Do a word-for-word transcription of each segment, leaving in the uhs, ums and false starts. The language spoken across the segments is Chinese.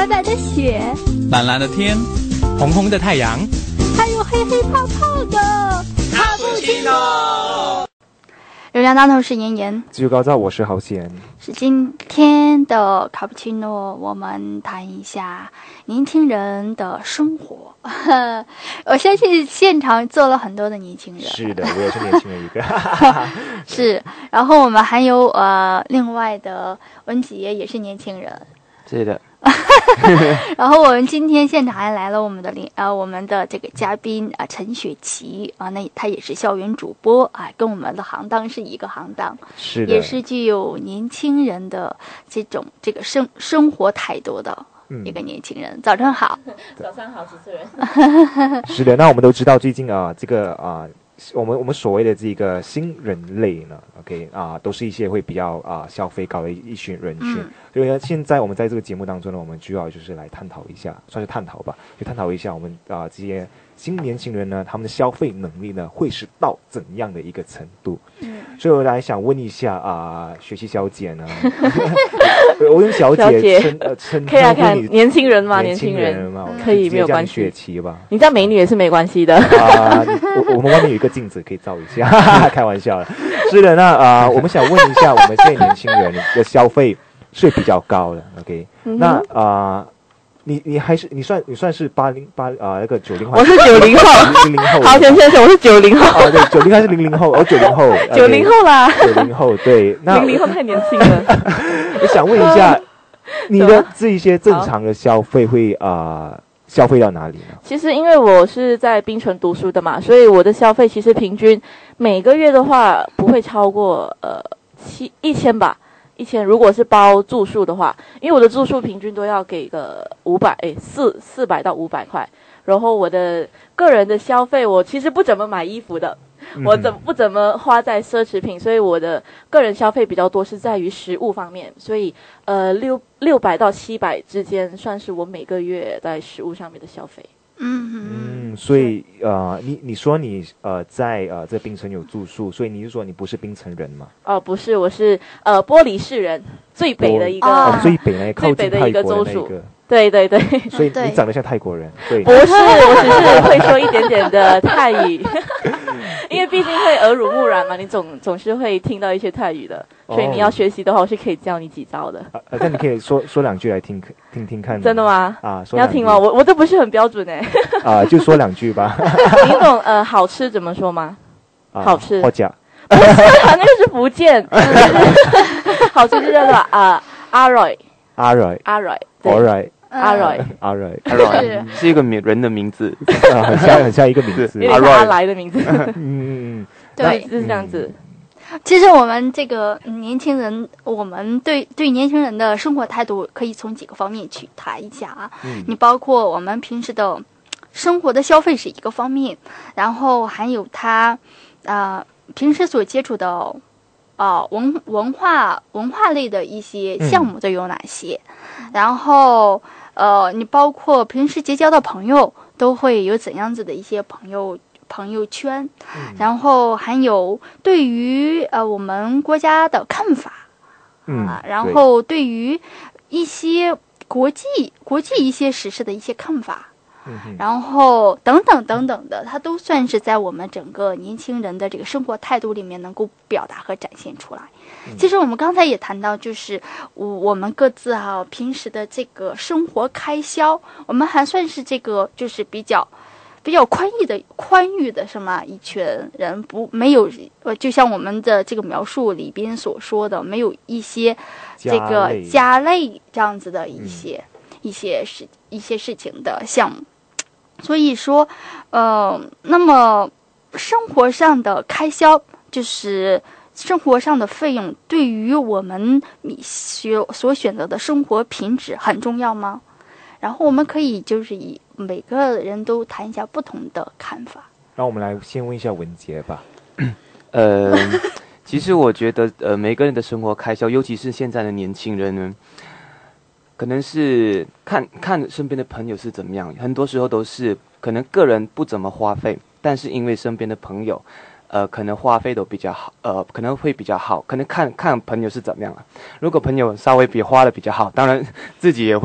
白白的雪， 蓝蓝的天， 红红的太阳， 还有黑黑泡泡的卡布奇诺。 流量当头是妍妍， 自由高照，我是豪贤。 是今天的卡布奇诺，我们谈一下年轻人的生活。我相信现场坐了很多的年轻人。 是的，我也是年轻人一个。 是，然后我们还有呃另外的文杰也是年轻人。 是的。 然后我们今天现场还来了我们的领呃我们的这个嘉宾啊、呃、陈雪琪啊，那他也是校园主播啊，跟我们的行当是一个行当， 是的， 也是具有年轻人的这种这个生生活态度的一个年轻人。嗯、早上好， 早上好，主持人。 是的，那我们都知道最近啊，这个啊。我们我们所谓的这个新人类呢 ，OK 啊，都是一些会比较啊消费高的一群人群。嗯、所以呢，现在我们在这个节目当中呢，我们主要就是来探讨一下，算是探讨吧，就探讨一下我们啊这些新年轻人呢，他们的消费能力呢，会是到怎样的一个程度？嗯，所以我来想问一下啊，学习小姐呢，我用小姐称呃称可以啊，看年轻人嘛， 年轻人嘛， 可以没有关系。 学期吧， 你叫美女也是没关系的啊。我我们外面有一个镜子可以照一下，开玩笑的。是的，那啊、呃，我们想问一下，我们现在年轻人的消费是比较高的 ，OK？、嗯、那啊。呃你你还是你算你算是八零八啊那个九零后， 我是九零后， 零零后。 好，先生，我是九零后。 啊，对，九零还是零零后？哦，九零后， 九零后啦。 九零后，对，那零零后太年轻了。 我想问一下，你的这一些正常的消费会啊、呃、消费到哪里呢？ 其实因为我是在槟城读书的嘛，所以我的消费其实平均每个月的话不会超过呃七一千吧。一千，如果是包住宿的话，因为我的住宿平均都要给个五百，哎，四四百到五百块。然后我的个人的消费，我其实不怎么买衣服的，嗯、我怎不怎么花在奢侈品，所以我的个人消费比较多是在于食物方面，所以呃六六百到七百之间算是我每个月在食物上面的消费。 嗯嗯，所以呃，你你说你呃在呃在槟城有住宿，所以你是说你不是槟城人吗？ 哦，不是，我是呃玻璃市人，最北的一个， 哦、最北那靠近泰国的那个。对对对， 所以你长得像泰国人，对？ 不是，我只是会说一点点的泰语，因为毕竟会耳濡目染嘛，你总总是会听到一些泰语的，所以你要学习的话，我是可以教你几招的。 啊，那你可以说说两句来听听听看。 真的吗？ 啊， 你要听吗？我我都不是很标准哎。 啊，就说两句吧。 你懂呃好吃怎么说吗？ 啊、 好吃。 或者不是啊，那个是福建。好吃就叫做啊阿瑞。 阿瑞。 阿瑞。 阿瑞。 阿瑞， 阿瑞， 阿瑞是一个名人的名字， 啊，很像很像一个名字， 阿瑞阿来的名字。 嗯嗯， 对，是这样子。 其实我们这个年轻人，我们对对年轻人的生活态度可以从几个方面去谈一下啊。嗯、你包括我们平时的生活的消费是一个方面，然后还有他啊、呃、平时所接触的。啊、呃，文文化文化类的一些项目都有哪些？嗯、然后呃，你包括平时结交的朋友都会有怎样子的一些朋友朋友圈？嗯、然后还有对于呃我们国家的看法， 嗯、 啊，然后对于一些国际国际一些时事的一些看法。 嗯、 然后等等等等的，它都算是在我们整个年轻人的这个生活态度里面能够表达和展现出来。嗯、其实我们刚才也谈到，就是我们各自啊平时的这个生活开销，我们还算是这个就是比较比较宽裕的宽裕的什么一群人，不没有呃，就像我们的这个描述里边所说的，没有一些这个家累这样子的一些、嗯、一些事一些事情的项目。所以说，呃，那么生活上的开销，就是生活上的费用，对于我们所所选择的生活品质很重要吗？然后我们可以就是以每个人都谈一下不同的看法。 让我们来先问一下文杰吧。 呃，其实我觉得，呃，每个人的生活开销，尤其是现在的年轻人呢。可能是看看身边的朋友是怎么样，很多时候都是可能个人不怎么花费，但是因为身边的朋友，呃，可能花费都比较好，呃，可能会比较好，可能看看朋友是怎么样了。如果朋友稍微比花的比较好，当然自己也会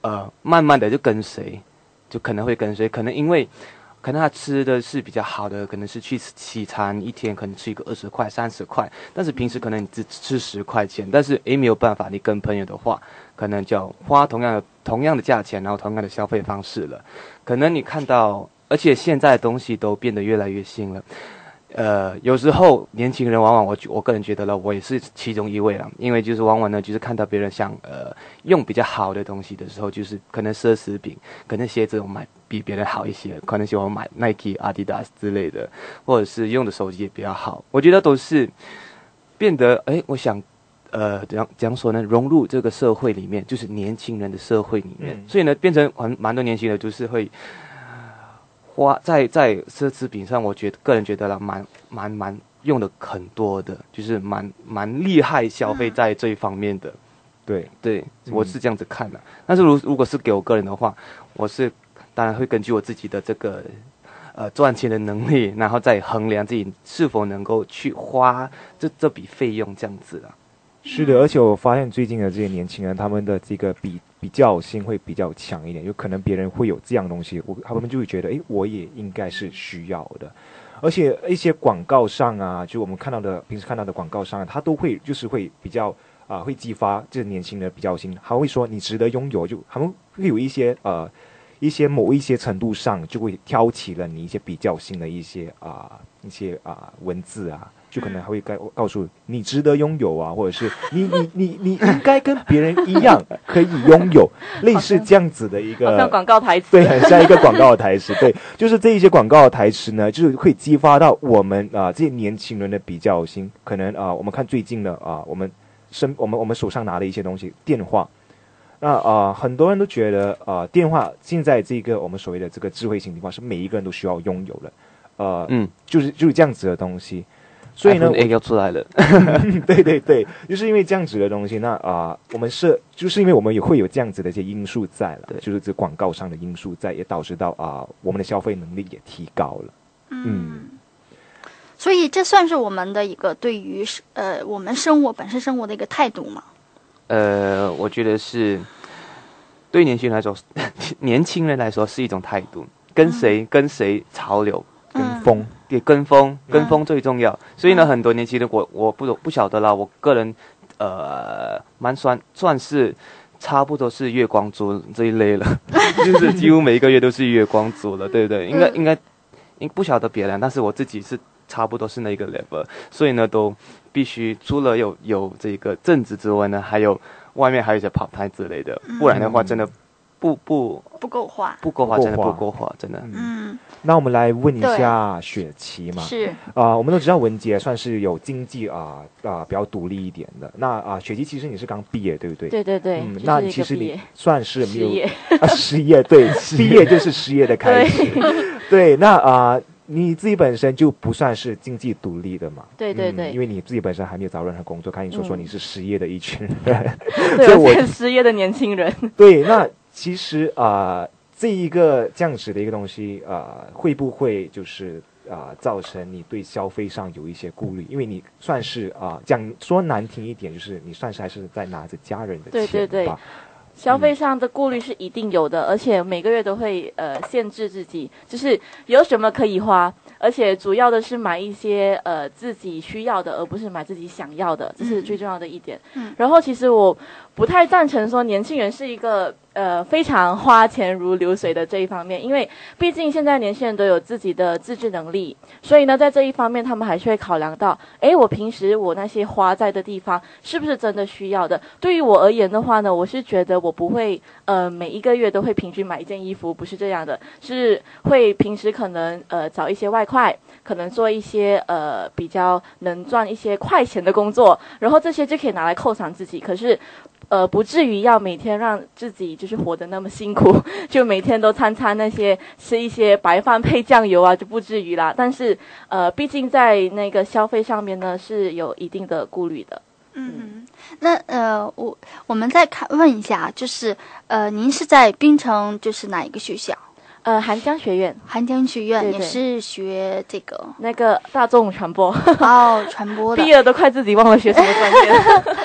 呃慢慢的就跟随，就可能会跟随，可能因为可能他吃的是比较好的，可能是去西餐一天可能吃一个二十块三十块，但是平时可能你只吃十块钱，但是诶没有办法，你跟朋友的话可能就要花同样的同样的价钱，然后同样的消费方式了。可能你看到，而且现在的东西都变得越来越新了。呃，有时候年轻人往往我我个人觉得了，我也是其中一位了，因为就是往往呢，就是看到别人想呃用比较好的东西的时候，就是可能奢侈品，可能鞋子我买比别人好一些，可能喜欢买 Nike、Adidas 之类的，或者是用的手机也比较好，我觉得都是变得哎，我想呃怎样怎样说呢，融入这个社会里面，就是年轻人的社会里面，嗯、所以呢，变成很蛮多年轻人就是会。花在在奢侈品上，我觉得个人觉得啦，蛮蛮蛮用的很多的，就是蛮蛮厉害消费在这一方面的。对对，我是这样子看的。但是如如果是给我个人的话，我是当然会根据我自己的这个呃赚钱的能力，然后再衡量自己是否能够去花这这笔费用这样子啦。 是的，而且我发现最近的这些年轻人，他们的这个比比较心会比较强一点，有可能别人会有这样东西，我他们就会觉得，诶，我也应该是需要的。而且一些广告上啊，就我们看到的平时看到的广告上、啊，他都会就是会比较啊、呃，会激发这年轻人的比较心，他会说你值得拥有，就他们会有一些呃一些某一些程度上就会挑起了你一些比较心的一些啊、呃、一些啊、呃、文字啊。就可能还会告告诉你值得拥有啊，或者是你你你你应该跟别人一样可以拥有，类似这样子的一个， 好像广告台词， 对，很像一个广告的台词，对，就是这一些广告的台词呢，就是会激发到我们啊、呃、这些年轻人的比较心。可能啊、呃，我们看最近的啊、呃，我们身我们我们手上拿的一些东西，电话，那啊、呃、很多人都觉得啊、呃、电话现在这个我们所谓的这个智慧型电话是每一个人都需要拥有的，呃，嗯，就是就是这样子的东西。所以呢 ，iPhone 要出来了。 对对对，就是因为这样子的东西，那啊、呃，我们是就是因为我们也会有这样子的一些因素在了，就是这广告上的因素在，也导致到啊、呃，我们的消费能力也提高了。嗯， 嗯所以这算是我们的一个对于呃我们生活本身生活的一个态度吗？ 呃，我觉得是对年轻人来说，年轻人来说是一种态度，跟谁、嗯、跟谁潮流。 跟风， 对，跟风，跟风最重要。嗯、所以呢，很多年轻人，我我不不晓得啦。我个人，呃，蛮算算是差不多是月光族这一类了，就是几乎每一个月都是月光族了，对不对？应该应该，应不晓得别人，但是我自己是差不多是那个 level， 所以呢，都必须除了有有这个正职之外呢，还有外面还有一些跑台之类的，不然的话，真的不不不够花， 不够花，真的不够花，真的。 嗯。 那我们来问一下雪琪嘛， 是啊、呃，我们都知道文杰算是有经济啊啊、呃呃、比较独立一点的。那啊、呃，雪琪其实你是刚毕业对不对？ 对对对。 嗯，那其实你算是没有失业啊，失业对，毕业就是失业的开始。对, 对，那啊、呃，你自己本身就不算是经济独立的嘛？ 对对对、 嗯，因为你自己本身还没有找任何工作，看你说说你是失业的一群人， 嗯、对，我是失业的年轻人。 对，那其实啊。呃这一个这样子的一个东西，呃，会不会就是啊、呃，造成你对消费上有一些顾虑？因为你算是啊、呃，讲说难听一点，就是你算是还是在拿着家人的钱吧。 对对对，消费上的顾虑是一定有的，而且每个月都会呃限制自己，就是有什么可以花，而且主要的是买一些呃自己需要的，而不是买自己想要的，这是最重要的一点。嗯，然后其实我不太赞成说年轻人是一个。呃，非常花钱如流水的这一方面，因为毕竟现在年轻人都有自己的自制能力，所以呢，在这一方面他们还是会考量到，诶，我平时我那些花在的地方是不是真的需要的？对于我而言的话呢，我是觉得我不会呃每一个月都会平均买一件衣服，不是这样的，是会平时可能呃找一些外快，可能做一些呃比较能赚一些快钱的工作，然后这些就可以拿来犒赏自己，可是。呃，不至于要每天让自己就是活得那么辛苦，就每天都餐餐那些吃一些白饭配酱油啊，就不至于啦。但是，呃，毕竟在那个消费上面呢，是有一定的顾虑的。 嗯，那呃，我我们再看问一下，就是呃，您是在槟城就是哪一个学校？ 呃，韩江学院， 韩江学院， 对对你是学这个那个大众传播哦，传播的， 毕业了都快自己忘了学什么专业了。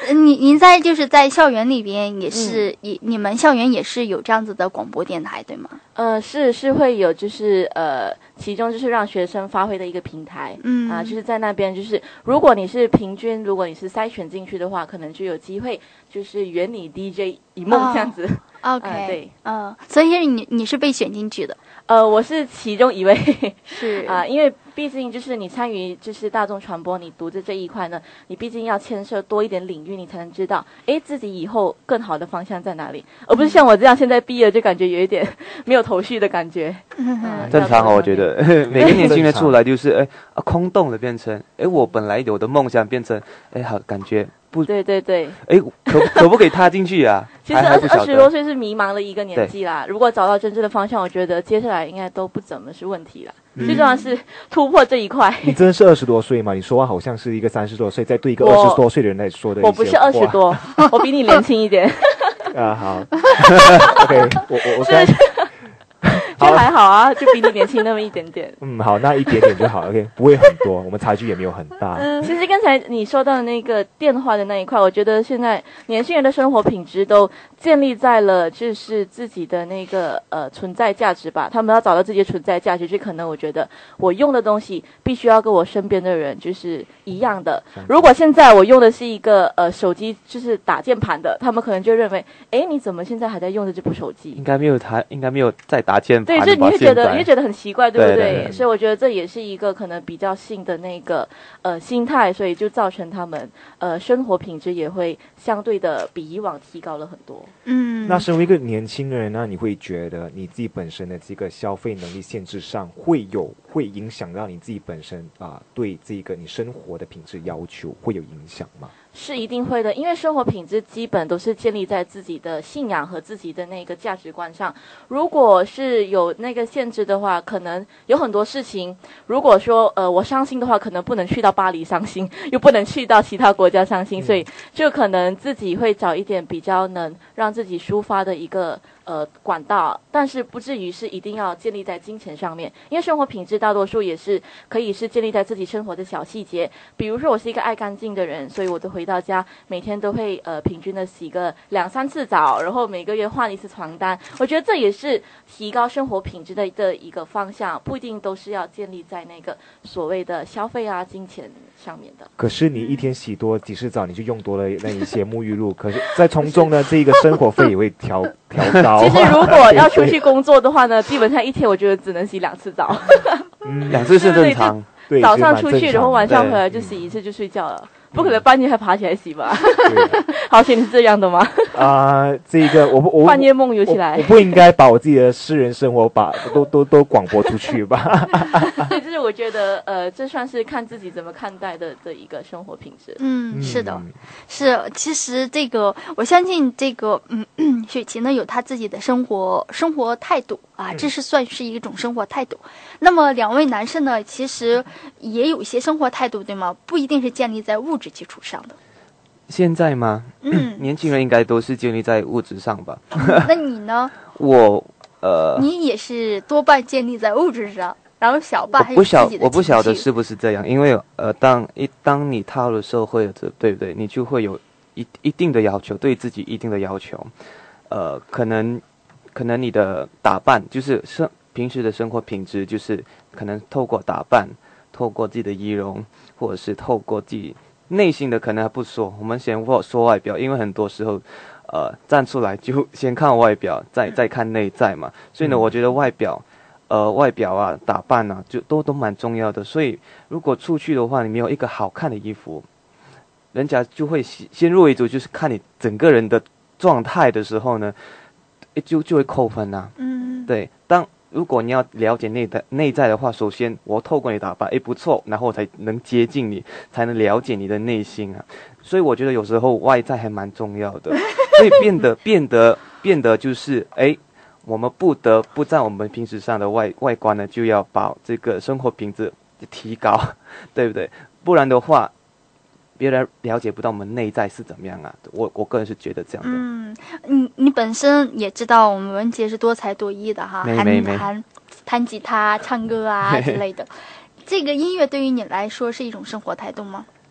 你您在就是在校园里边也是，嗯、你你们校园也是有这样子的广播电台对吗？ 呃，是是会有，就是呃，其中就是让学生发挥的一个平台，嗯啊、呃，就是在那边，就是如果你是平均，如果你是筛选进去的话，可能就有机会，就是圆你 D J 一梦这样子。 哦、OK， 呃、对， 嗯、呃，所以你你是被选进去的。 呃，我是其中一位， 是啊、呃，因为毕竟就是你参与就是大众传播，你读的这一块呢，你毕竟要牵涉多一点领域，你才能知道，哎，自己以后更好的方向在哪里，而不是像我这样现在毕业就感觉有一点没有头绪的感觉。 嗯呃、 正常哦，我觉得每个年轻人出来就是哎啊空洞的变成，哎我本来有的梦想变成，哎好感觉。不， 对对对， 哎，可可不可以踏进去啊？ 其实二二十多岁是迷茫的一个年纪啦。如果找到真正的方向，我觉得接下来应该都不怎么是问题啦。嗯、最重要是突破这一块。 你真的是二十多岁吗？你说话好像是一个三十多岁在对一个二十多岁的人来说的。 我不是二十多，我比你年轻一点。 啊好，OK， 我我我刚。 就还好啊，就比你年轻那么一点点。 嗯，好，那一点点就好 ，OK， 不会很多，我们差距也没有很大。 嗯，其实刚才你说到的那个电话的那一块，我觉得现在年轻人的生活品质都建立在了就是自己的那个呃存在价值吧。他们要找到自己的存在价值，就可能我觉得我用的东西必须要跟我身边的人就是一样的。如果现在我用的是一个呃手机，就是打键盘的，他们可能就认为，哎，你怎么现在还在用着这部手机？ 应该没有他，应该没有在打键盘。 对，就你会觉得，你会觉得很奇怪，对不对？ 对对对， 所以我觉得这也是一个可能比较新的那个呃心态，所以就造成他们呃生活品质也会相对的比以往提高了很多。 嗯， 那身为一个年轻人呢，你会觉得你自己本身的这个消费能力限制上会有会影响到你自己本身啊、呃、对这个你生活的品质要求会有影响吗？ 是一定会的，因为生活品质基本都是建立在自己的信仰和自己的那个价值观上。如果是有那个限制的话，可能有很多事情，如果说呃我伤心的话，可能不能去到巴黎伤心，又不能去到其他国家伤心，嗯、所以就可能自己会找一点比较能让自己抒发的一个呃管道，但是不至于是一定要建立在金钱上面，因为生活品质大多数也是可以是建立在自己生活的小细节。比如说我是一个爱干净的人，所以我都回到家每天都会呃平均的洗个两三次澡，然后每个月换一次床单。我觉得这也是提高生活品质的的一个方向，不一定都是要建立在那个所谓的消费啊金钱上面的。 可是你一天洗多几次澡，你就用多了那一些沐浴露，可是在从中呢，这个生活费也会调调高。 其实如果要出去工作的话呢，基本上一天我觉得只能洗两次澡。 嗯，两次是正常。 对， 早上出去，然后晚上回来就洗一次就睡觉了。不可能半夜还爬起来洗吧？好险你是这样的吗？ 啊、呃，这个我不我半夜梦游起来我，我不应该把我自己的私人生活把都都都广播出去吧？ 对，就是我觉得呃，这算是看自己怎么看待的的一个生活品质。 嗯，是的，是。其实这个我相信这个嗯，雪琪呢有她自己的生活生活态度啊，这是算是一种生活态度。那么两位男生呢，其实也有一些生活态度，对吗？不一定是建立在物质基础上的。 现在吗？ 嗯， 年轻人应该都是建立在物质上吧？ 那你呢？ 我呃， 你也是多半建立在物质上，然后小半还有自己的情绪。 我我不晓得是不是这样，因为呃，当一当你踏入社会了，对不对？你就会有一一定的要求，对自己一定的要求。呃，可能可能你的打扮就是生平时的生活品质，就是可能透过打扮，透过自己的仪容，或者是透过自己内心的，可能还不说，我们先说外表，因为很多时候，呃，站出来就先看外表，再再看内在嘛。所以呢，我觉得外表，呃，外表啊，打扮啊，就都都蛮重要的。所以如果出去的话，你没有一个好看的衣服，人家就会先入为主，就是看你整个人的状态的时候呢，就就会扣分啊。 嗯， 对，当。如果你要了解内在内在的话，首先我透过你打扮，诶不错，然后我才能接近你，才能了解你的内心啊。所以我觉得有时候外在还蛮重要的，所以变得变得变得就是诶，我们不得不在我们平时上的外外观呢，就要把这个生活品质提高，对不对？不然的话，别人了解不到我们内在是怎么样啊。我我个人是觉得这样的。 嗯，你你本身也知道我们文杰是多才多艺的哈， 还弹弹吉他、唱歌啊之类的。这个音乐对于你来说是一种生活态度吗？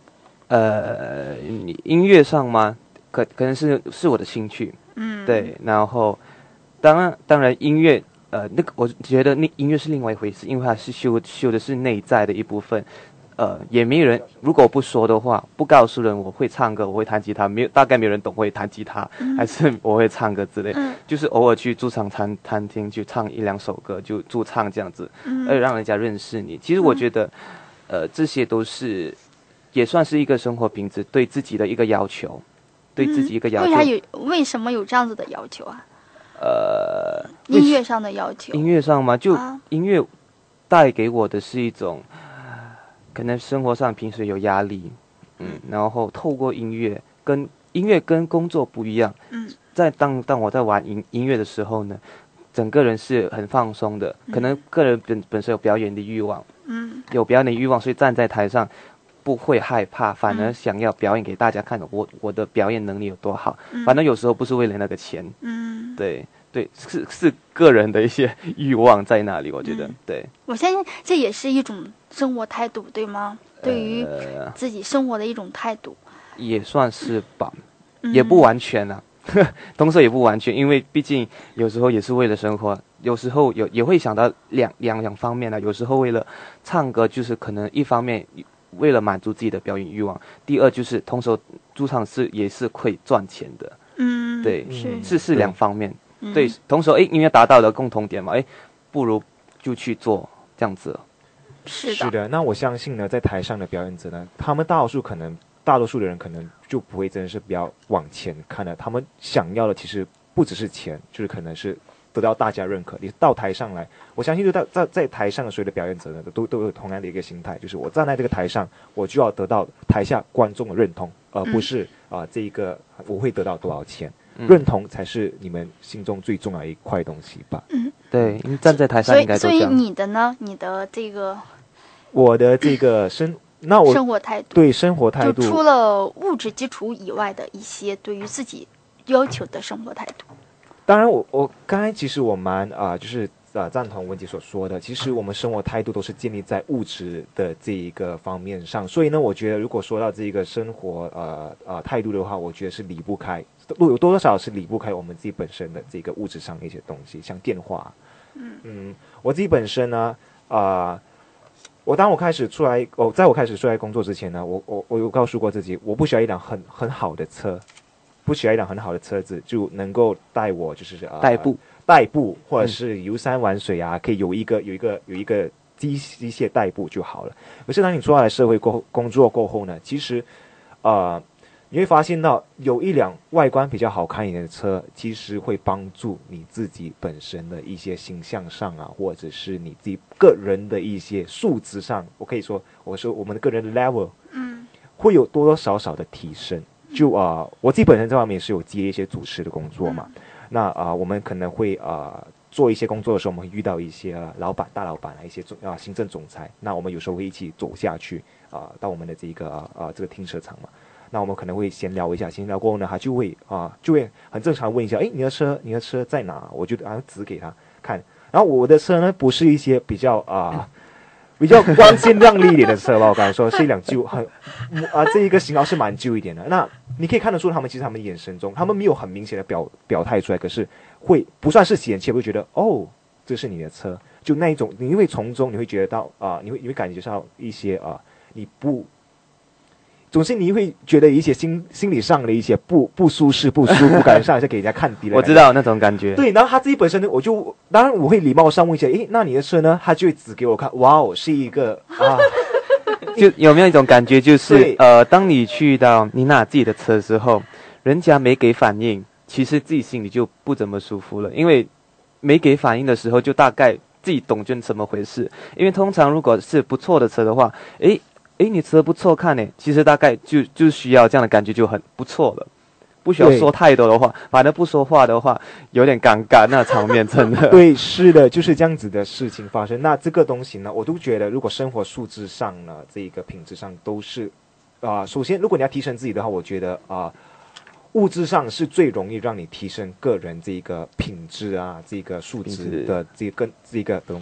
呃，音乐上吗？可可能是是我的兴趣， 嗯， 对。然后，当然当然音乐，呃，那个我觉得那音乐是另外一回事，因为它是修修的是内在的一部分。呃，也没人，如果我不说的话，不告诉人我会唱歌，我会弹吉他，没有大概没有人懂会弹吉他，嗯、还是我会唱歌之类，嗯、就是偶尔去驻唱餐餐厅去唱一两首歌，就驻唱这样子，嗯、而让人家认识你。其实我觉得，嗯、呃，这些都是也算是一个生活品质，对自己的一个要求，对自己一个要求。 为啥有？为什么有这样子的要求啊？ 呃， 音乐上的要求。 音乐上嘛，就、啊、音乐带给我的是一种。可能生活上平时有压力，嗯，然后透过音乐，跟音乐跟工作不一样，嗯，在当当我在玩音音乐的时候呢，整个人是很放松的，可能个人本本身有表演的欲望，嗯，有表演的欲望，所以站在台上不会害怕，反而想要表演给大家看，我我的表演能力有多好，嗯、反正有时候不是为了那个钱，嗯，对。对，是是个人的一些欲望在那里，我觉得，嗯、对。 我相信这也是一种生活态度，对吗？对于自己生活的一种态度， 呃、也算是吧，嗯、也不完全啊，同时也不完全，因为毕竟有时候也是为了生活，有时候有也会想到两两两方面啊，有时候为了唱歌，就是可能一方面为了满足自己的表演欲望，第二就是同时驻唱是也是会赚钱的，嗯，对，是是是两方面。对，同时，哎，因为达到了共同点嘛，哎，不如就去做这样子。 是的， 是的。那我相信呢，在台上的表演者呢，他们大多数可能，大多数的人可能就不会真的是比较往前看的。他们想要的其实不只是钱，就是可能是得到大家认可。你到台上来，我相信就在在在台上的所有的表演者呢，都都有同样的一个心态，就是我站在这个台上，我就要得到台下观众的认同，而不是啊、嗯呃、这一个我会得到多少钱。认同才是你们心中最重要的一块东西吧。 嗯，对，你站在台上应该都这样。 所以，所以你的呢？你的这个， 我的这个生，那我生活态度， 对生活态度， 就除了物质基础以外的一些对于自己要求的生活态度。 当然我，我我刚才其实我蛮啊、呃，就是啊、呃、赞同文杰所说的，其实我们生活态度都是建立在物质的这一个方面上。所以呢，我觉得如果说到这个生活呃呃态度的话，我觉得是离不开。有多少是离不开我们自己本身的这个物质上的一些东西，像电话。嗯嗯，我自己本身呢，啊、呃，我当我开始出来，我、哦、在我开始出来工作之前呢，我我我有告诉过自己，我不需要一辆很很好的车，不需要一辆很好的车子就能够带我就是啊、呃、 代步代步，或者是游山玩水啊，嗯、可以有一个有一个有一个机机械代步就好了。可是当你出来社会过后工作过后呢，其实，呃。你会发现到有一辆外观比较好看一点的车，其实会帮助你自己本身的一些形象上啊，或者是你自己个人的一些素质上，我可以说，我说我们的个人的 level， 嗯，会有多多少少的提升。就啊、呃，我自己本身这方面是有接一些主持的工作嘛，那啊、呃，我们可能会啊、呃、做一些工作的时候，我们会遇到一些、呃、老板、大老板啊，一些总啊、呃、行政总裁，那我们有时候会一起走下去啊、呃，到我们的这个啊、呃、这个停车场嘛。那我们可能会闲聊一下，闲聊过后呢，他就会啊，就会很正常问一下，哎，你的车，你的车在哪？我就啊指给他看。然后我的车呢，不是一些比较啊比较光鲜亮丽一点的车吧，我刚才说是一辆旧很啊这一个型号是蛮旧一点的。那你可以看得出他们其实他们眼神中，他们没有很明显的表表态出来，可是会不算是嫌弃，会觉得哦，这是你的车，就那一种，你会从中你会觉得到啊，你会你会感觉到一些啊，你不。总是你会觉得一些心心理上的一些不不舒适、不舒服感，上是给人家看低了。 我知道那种感觉。 对，然后他自己本身呢，我就当然我会礼貌上问一下，诶，那你的车呢？他就会指给我看，哇哦，是一个啊， 就有没有一种感觉，就是呃，当你去到你拿自己的车的时候，人家没给反应，其实自己心里就不怎么舒服了，因为没给反应的时候，就大概自己懂就怎么回事。因为通常如果是不错的车的话，诶。诶，你车不错看呢，其实大概就就需要这样的感觉就很不错了，不需要说太多的话，反正不说话的话有点尴尬，那场面真的。 对，是的，就是这样子的事情发生。那这个东西呢，我都觉得，如果生活素质上呢，这个品质上都是，啊、呃，首先如果你要提升自己的话，我觉得啊、呃，物质上是最容易让你提升个人这个品质啊，这个素质的这个这个东西。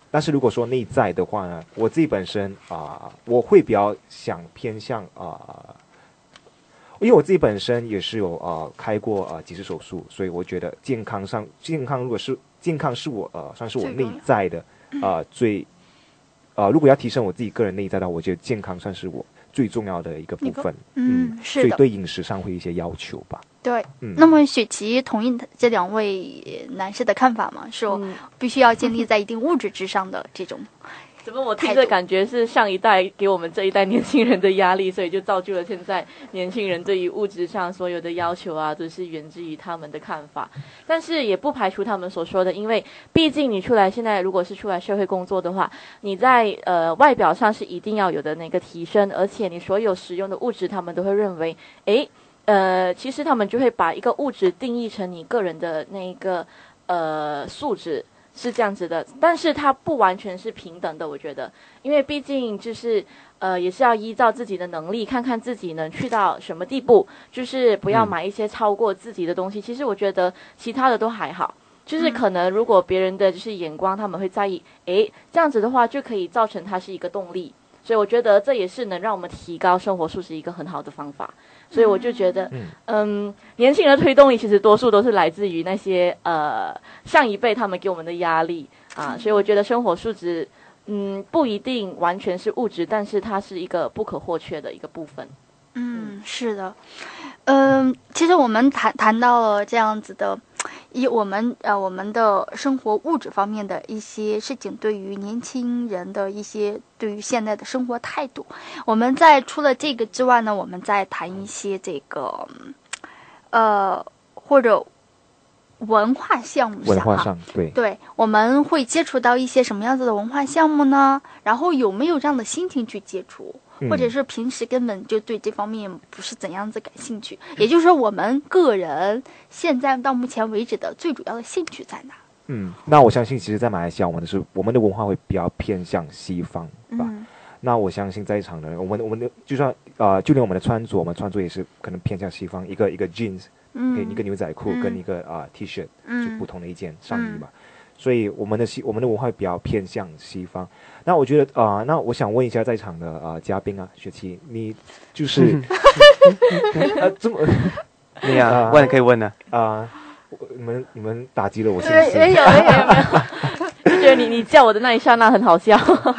但是如果说内在的话呢，我自己本身啊、呃，我会比较想偏向啊、呃，因为我自己本身也是有呃开过呃几次手术，所以我觉得健康上健康如果是健康是我呃算是我内在的呃最呃如果要提升我自己个人内在的话，我觉得健康算是我最重要的一个部分。 嗯，是的。 所以对饮食上会有一些要求吧。 对， 嗯， 那么雪琪同意这两位男士的看法吗？说必须要建立在一定物质之上的这种。 怎么我听着感觉是上一代给我们这一代年轻人的压力，所以就造就了现在年轻人对于物质上所有的要求啊，都是源自于他们的看法。但是也不排除他们所说的，因为毕竟你出来现在如果是出来社会工作的话，你在呃外表上是一定要有的那个提升，而且你所有使用的物质，他们都会认为，诶。呃，其实他们就会把一个物质定义成你个人的那个呃素质是这样子的，但是它不完全是平等的，我觉得，因为毕竟就是呃也是要依照自己的能力，看看自己能去到什么地步，就是不要买一些超过自己的东西。嗯、其实我觉得其他的都还好，就是可能如果别人的就是眼光他们会在意，诶，这样子的话就可以造成它是一个动力，所以我觉得这也是能让我们提高生活素质一个很好的方法。所以我就觉得，嗯，嗯年轻人的推动力其实多数都是来自于那些呃上一辈他们给我们的压力啊，所以我觉得生活素质，嗯，不一定完全是物质，但是它是一个不可或缺的一个部分。 嗯，是的，嗯，其实我们谈谈到了这样子的，以我们呃我们的生活物质方面的一些事情，对于年轻人的一些对于现在的生活态度。我们在除了这个之外呢，我们再谈一些这个呃或者文化项目上， 文化上对对，我们会接触到一些什么样子的文化项目呢？然后有没有这样的心情去接触？或者是平时根本就对这方面不是怎样子感兴趣，也就是说我们个人现在到目前为止的最主要的兴趣在哪？ 嗯，那我相信其实在马来西亚我们的是我们的文化会比较偏向西方吧。嗯，那我相信在场的人，我们我们的就算呃就连我们的穿着，我们穿着也是可能偏向西方，一个一个 jeans， 嗯，一个牛仔裤、嗯、跟一个啊、呃、T 恤，嗯，就不同的一件上衣吧。嗯，所以我们的西我们的文化比较偏向西方。那我觉得啊、呃，那我想问一下在场的啊、呃、嘉宾啊，雪琪，你就是呃这么你啊，问可以问呢啊、呃，你们你们打击了我信心。 没有没有没有，就觉得你你叫我的那一刹那很好笑。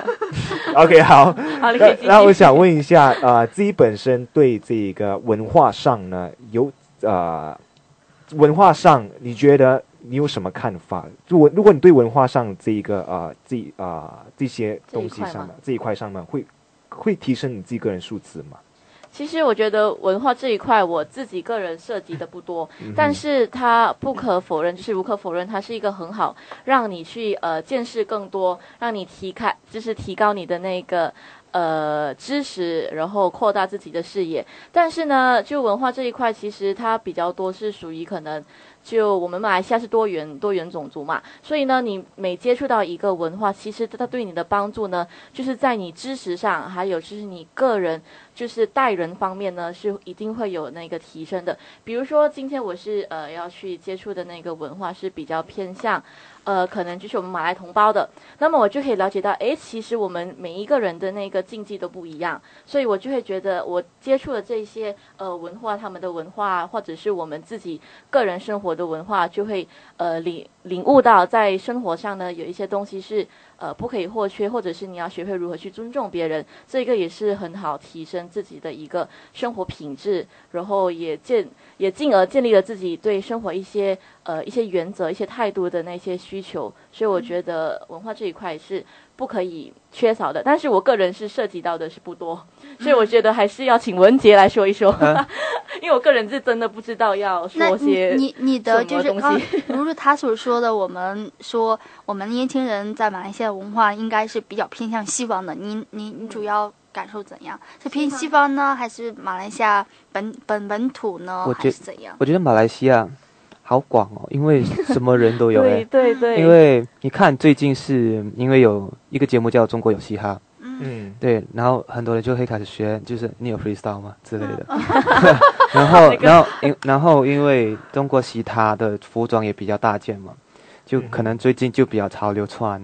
OK， 好， 好，你可以继续。 那我想问一下啊、呃，自己本身对这个文化上呢有呃文化上你觉得？你有什么看法？如果如果你对文化上这一个啊、呃，这啊、呃、这些东西上的这一块上面，会会提升你自己个人素质吗？ 其实我觉得文化这一块，我自己个人涉及的不多，嗯、但是它不可否认，就是无可否认，它是一个很好让你去呃见识更多，让你提开，就是提高你的那个。呃，知识，然后扩大自己的视野。但是呢，就文化这一块，其实它比较多是属于可能，就我们马来西亚是多元多元种族嘛，所以呢，你每接触到一个文化，其实它对你的帮助呢，就是在你知识上，还有就是你个人就是待人方面呢，是一定会有那个提升的。比如说，今天我是呃要去接触的那个文化是比较偏向。呃，可能就是我们马来同胞的，那么我就可以了解到，诶，其实我们每一个人的那个禁忌都不一样，所以我就会觉得，我接触了这些呃文化，他们的文化，或者是我们自己个人生活的文化，就会呃领领悟到，在生活上呢，有一些东西是呃不可以或缺，或者是你要学会如何去尊重别人，这个也是很好提升自己的一个生活品质，然后也建也进而建立了自己对生活一些呃一些原则、一些态度的那些需求，所以我觉得文化这一块是不可以缺少的。但是我个人是涉及到的是不多，所以我觉得还是要请文杰来说一说，嗯、因为我个人是真的不知道要说些你你的就是刚如如他所说的，我们说我们年轻人在马来西亚文化应该是比较偏向西方的。你你你主要感受怎样？是偏西方呢，还是马来西亚本本本土呢，还是怎样？ 我觉得马来西亚。好广哦，因为什么人都有对对对。 因为你看，最近是因为有一个节目叫《中国有嘻哈》，嗯，对，然后很多人就会开始学，就是你有 freestyle 吗之类的。然后，然后，因然后因为中国嘻哈的服装也比较大件嘛，就可能最近就比较潮流穿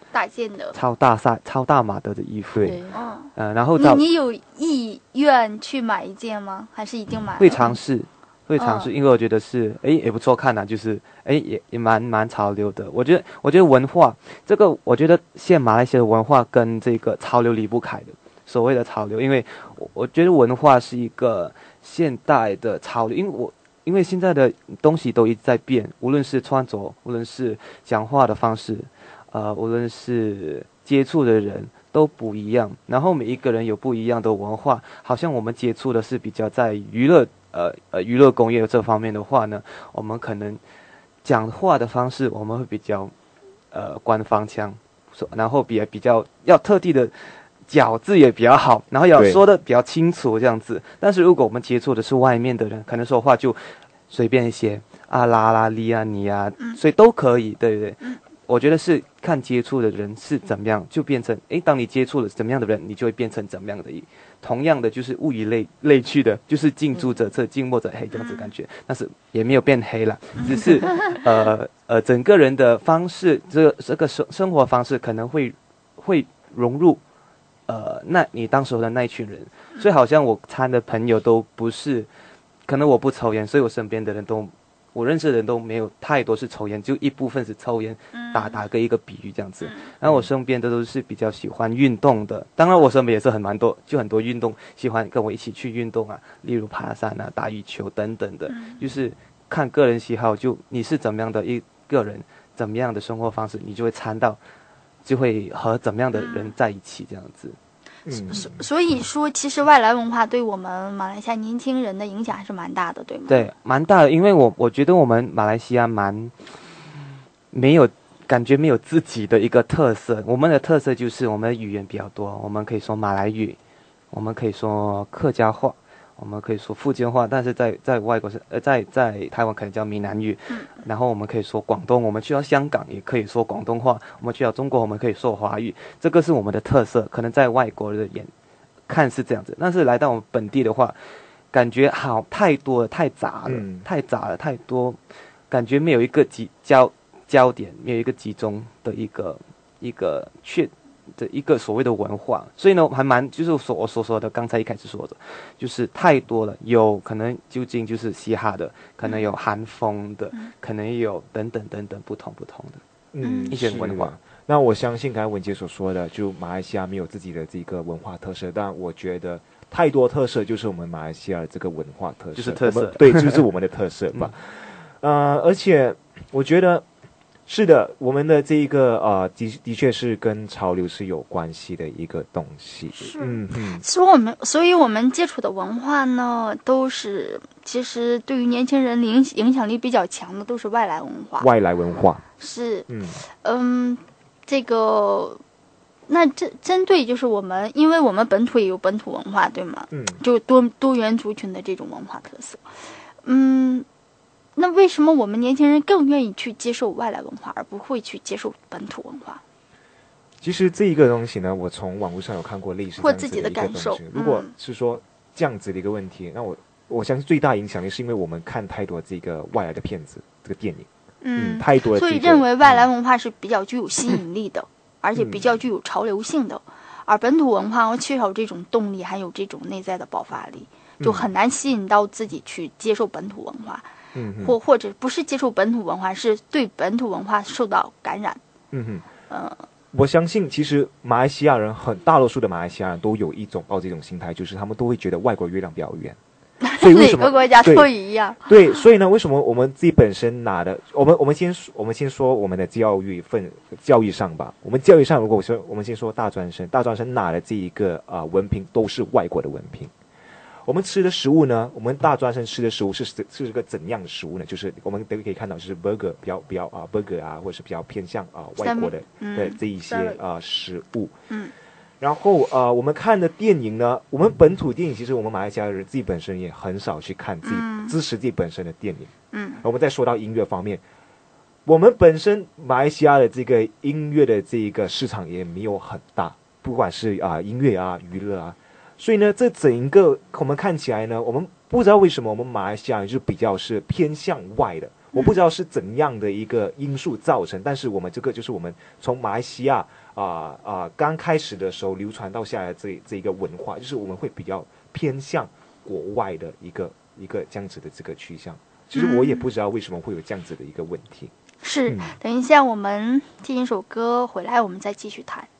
大件的， 超大赛、超大码的的衣服。 对， 嗯， 呃，然后到你你有意愿去买一件吗？还是已经买了？ 会尝试，会尝试， 嗯因为我觉得是，哎，也不错看呐、就是，哎，也也蛮蛮潮流的。我觉得，我觉得文化这个，我觉得现在马来西亚的文化跟这个潮流离不开的。所谓的潮流，因为我我觉得文化是一个现代的潮流，因为我因为现在的东西都一直在变，无论是穿着，无论是讲话的方式，呃，无论是接触的人都不一样，然后每一个人有不一样的文化，好像我们接触的是比较在娱乐呃呃娱乐工业这方面的话呢，我们可能讲话的方式我们会比较呃官方腔，然后比比较要特地的。咬字也比较好，然后要说的比较清楚这样子。但是如果我们接触的是外面的人，可能说话就随便一些啊啦啦哩啊你啊，所以都可以，对不对？我觉得是看接触的人是怎么样，就变成诶，当你接触了怎么样的人，你就会变成怎么样的。同样的，就是物以类类聚的，就是近朱者赤，近墨者黑这样子感觉。但是也没有变黑了，只是呃呃，整个人的方式，这个这个生生活方式可能会会融入。呃，那你当时候的那一群人，所以好像我参的朋友都不是，可能我不抽烟，所以我身边的人都，我认识的人都没有太多是抽烟，就一部分是抽烟，打打个一个比喻这样子。然后我身边的都是比较喜欢运动的，当然我身边也是很蛮多，就很多运动喜欢跟我一起去运动啊，例如爬山啊、打羽球等等的，就是看个人喜好，就你是怎么样的一个人，怎么样的生活方式，你就会参到。就会和怎么样的人在一起这样子， 嗯， 所所以说，其实外来文化对我们马来西亚年轻人的影响还是蛮大的，对吗？ 对，蛮大的，因为我我觉得我们马来西亚蛮没有感觉没有自己的一个特色，我们的特色就是我们的语言比较多，我们可以说马来语，我们可以说客家话。我们可以说福建话，但是在在外国是呃在在台湾可能叫闽南语，嗯，然后我们可以说广东，我们去到香港也可以说广东话，我们去到中国我们可以说华语，这个是我们的特色，可能在外国的眼看是这样子，但是来到我们本地的话，感觉好太多了，太杂了，嗯、太杂了，太多，感觉没有一个集焦焦点，没有一个集中的一个一个确。的一个所谓的文化，所以呢，还蛮就是所我所说的，刚才一开始说的，就是太多了，有可能究竟就是嘻哈的，可能有韩风的，嗯、可能有等等等等不同不同的， 嗯， 一些文化。 那我相信刚才文杰所说的，就马来西亚没有自己的这个文化特色，但我觉得太多特色就是我们马来西亚的这个文化特色， 就是特色， 对，就是我们的特色吧。嗯、呃，而且我觉得。是的，我们的这一个呃，的的确是跟潮流是有关系的一个东西。 是， 嗯嗯。 所以我们，所以我们接触的文化呢，都是其实对于年轻人影影响力比较强的，都是外来文化。 外来文化是， 嗯嗯，这个，那针针对就是我们，因为我们本土也有本土文化，对吗？ 嗯， 就多多元族群的这种文化特色，嗯。那为什么我们年轻人更愿意去接受外来文化，而不会去接受本土文化？ 其实这一个东西呢，我从网络上有看过类似这样子的一个东西。如果是说这样子的一个问题，那我我相信最大影响力是因为我们看太多这个外来的片子，这个电影，嗯，嗯太多的、这个。 所以认为外来文化是比较具有吸引力的，嗯、而且比较具有潮流性的，而本土文化缺少这种动力，还有这种内在的爆发力，就很难吸引到自己去接受本土文化。 嗯， 或或者不是接受本土文化，是对本土文化受到感染。 嗯哼， 呃， 我相信其实马来西亚人很大多数的马来西亚人都有一种抱这种心态，就是他们都会觉得外国月亮比较圆。所以为什么每个国家都一样？ 对，对所以呢，为什么我们自己本身拿的，我们我们先我们先说我们的教育份教育上吧。我们教育上，如果我说我们先说大专生，大专生拿的这一个啊、呃、文凭都是外国的文凭。我们吃的食物呢？我们大专生吃的食物是是是个怎样的食物呢？就是我们都可以看到，就是 burger 比较比较啊 burger 啊，或者是比较偏向啊、呃、外国的的这一些啊、呃、食物。 嗯。 然后呃，我们看的电影呢，我们本土电影其实我们马来西亚人自己本身也很少去看自己、嗯、支持自己本身的电影。 嗯。 我们再说到音乐方面，我们本身马来西亚的这个音乐的这一个市场也没有很大，不管是啊、呃、音乐啊、娱乐啊。所以呢，这整一个我们看起来呢，我们不知道为什么我们马来西亚人就比较是偏向外的， 我不知道是怎样的一个因素造成，但是我们这个就是我们从马来西亚啊啊、呃呃、刚开始的时候流传到下来这这一个文化，就是我们会比较偏向国外的一个一个这样子的这个趋向。其实我也不知道为什么会有这样子的一个问题。 是， 嗯等一下我们听一首歌回来，我们再继续谈。